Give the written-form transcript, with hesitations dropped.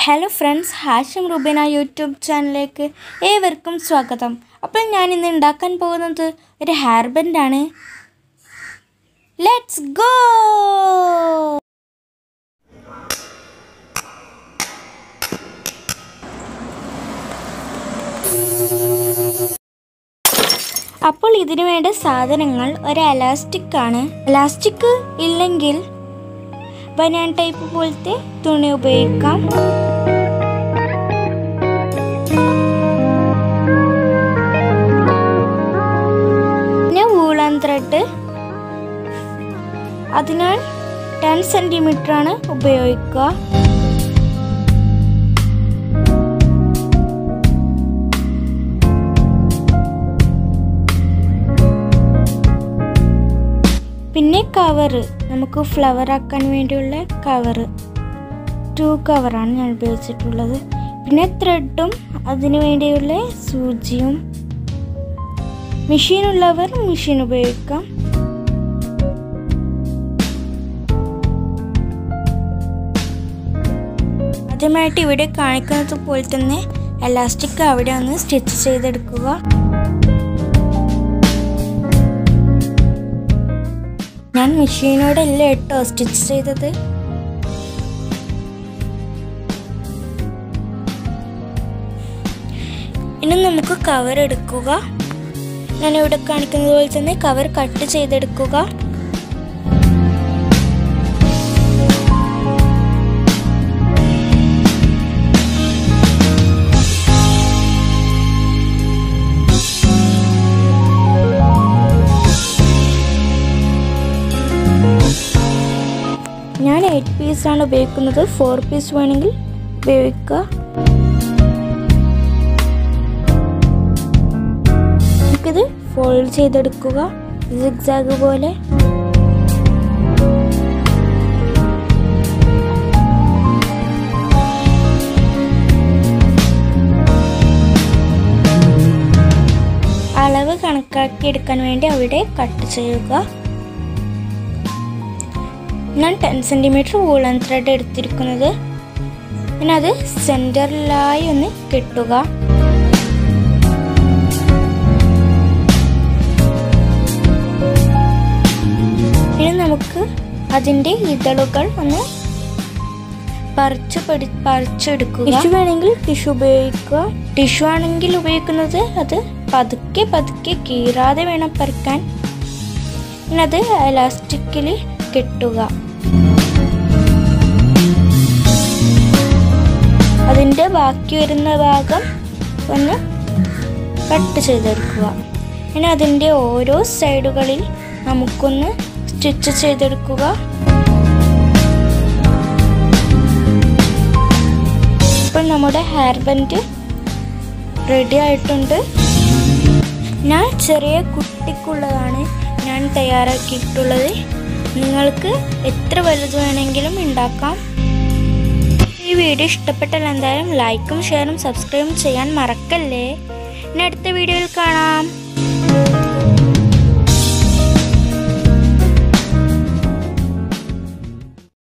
Hello friends, Hashim Rubeena YouTube channel ഏവർക്കും സ്വാഗതം. അപ്പോൾ ഞാൻ ഇന്ന് ഉണ്ടാക്കാൻ പോകുന്നത് ഒരു ഹെയർ ബാൻഡ് ആണ്. Let's go. അപ്പോൾ ഇതിനു വേണ്ട സാധനങ്ങൾ ഒരു എലാസ്റ്റിക് ആണ്. എലാസ്റ്റിക് ഇല്ലെങ്കിൽ ബനിയൻ ടൈപ്പ് പോലത്തെ തുണി ഉപയോഗിക്കാം. പിന്നെ വൂളൻ ത്രെഡ്, അതിനാൽ 10 സെന്റിമീറ്റർ ആണ് ഉപയോഗിക്കുക. പിന്നെ കവർ, നമുക്ക് ഫ്ലവർ ആക്കാൻ വേണ്ടിയുള്ള കവർ 2 കവറാണ് ഞാൻ ഉപയോഗിച്ചിട്ടുള്ളത്. പിന്നെ ത്രെഡും അതിനു വേണ്ടിയുള്ള സൂചിയും. മെഷീൻ ഉള്ളവർ മെഷീൻ ഉപയോഗിക്കാം. ആദ്യമായിട്ട് ഇവിടെ കാണിക്കുന്നത് പോലെ തന്നെ എലാസ്റ്റിക് അവിടെ ഒന്ന് സ്റ്റിച്ച് ചെയ്തെടുക്കുക. ഞാൻ മെഷീനോടല്ല കേട്ടോ സ്റ്റിച്ച് ചെയ്തത്. ഇനി നമുക്ക് കവർ എടുക്കുക. ഞാൻ ഇവിടെ കാണിക്കുന്നത് പോലെ തന്നെ കവർ കട്ട് ചെയ്തെടുക്കുക. ഞാൻ 8 പീസാണ് ഉപയോഗിക്കുന്നത്. 4 പീസ് വേണമെങ്കിൽ ഉപയോഗിക്കുക. നമുക്കിത് ഫോൾഡ് ചെയ്തെടുക്കുക സിഗ്സാഗ് പോലെ. അളവ് കണക്കാക്കി എടുക്കാൻ വേണ്ടി അവിടെ കട്ട് ചെയ്യുക. ഞാൻ 10 സെന്റിമീറ്റർ വൂളൻ ത്രെഡ് എടുത്തിരിക്കുന്നത്. പിന്നെ അത് സെന്ററിലായി ഒന്ന് കെട്ടുക. ഇനി നമുക്ക് അതിൻ്റെ ഇതളുകൾ ഒന്ന് പറിച്ചെടുക്കുക. ടിഷ്യൂ വേണമെങ്കിൽ ടിഷ്യൂ ഉപയോഗിക്കുക. ടിഷ്യൂ ആണെങ്കിൽ ഉപയോഗിക്കുന്നത് അത് പതുക്കെ പതുക്കെ കീറാതെ വേണം പറിക്കാൻ. പിന്നെ അത് എലാസ്റ്റിക്കിൽ കെട്ടുക. അതിൻ്റെ ബാക്കി വരുന്ന ഭാഗം ഒന്ന് കട്ട് ചെയ്തെടുക്കുക. ഇനി അതിൻ്റെ ഓരോ സൈഡുകളിൽ നമുക്കൊന്ന് സ്റ്റിച്ച് ചെയ്തെടുക്കുക. ഇപ്പോൾ നമ്മുടെ ഹെയർ ബാൻഡ് റെഡി ആയിട്ടുണ്ട്. ഞാൻ ചെറിയ കുട്ടിക്കുള്ളതാണ് ഞാൻ തയ്യാറാക്കിയിട്ടുള്ളത്. നിങ്ങൾക്ക് എത്ര വലുത് വേണമെങ്കിലും ഉണ്ടാക്കാം. ഈ വീഡിയോ ഇഷ്ടപ്പെട്ടാൽ എന്തായാലും ലൈക്കും ഷെയറും സബ്സ്ക്രൈബും ചെയ്യാൻ മറക്കല്ലേ. ഇനി അടുത്ത വീഡിയോയിൽ കാണാം.